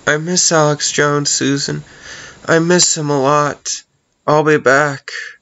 I miss Alex Jones, Susan. I miss him a lot. I'll be back.